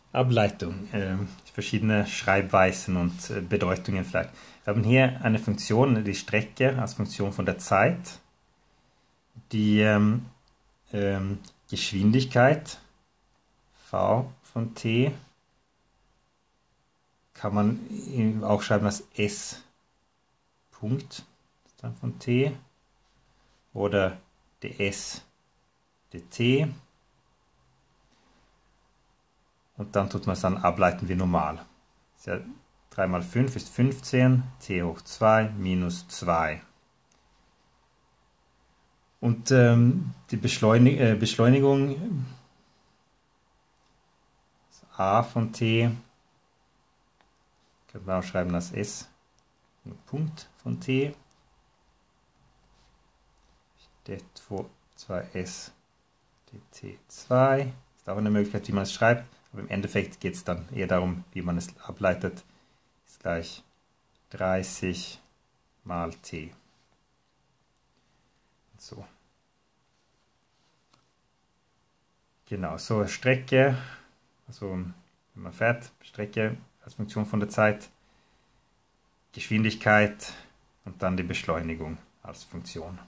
Ableitung, verschiedene Schreibweisen und Bedeutungen vielleicht. Wir haben hier eine Funktion, die Strecke als Funktion von der Zeit, die Geschwindigkeit v von t kann man auch schreiben als s Punkt von t oder ds dt. Und dann tut man es dann ableiten wie normal. 3 mal 5 ist 15, t hoch 2 minus 2. Und die Beschleunigung a von t können wir auch schreiben als s Punkt von t. Det vor 2s dt2 ist auch eine Möglichkeit, wie man es schreibt. Aber im Endeffekt geht es dann eher darum, wie man es ableitet. Ist gleich 30 mal t. So. Genau, so Strecke, also wenn man fährt, Strecke als Funktion von der Zeit, Geschwindigkeit und dann die Beschleunigung als Funktion.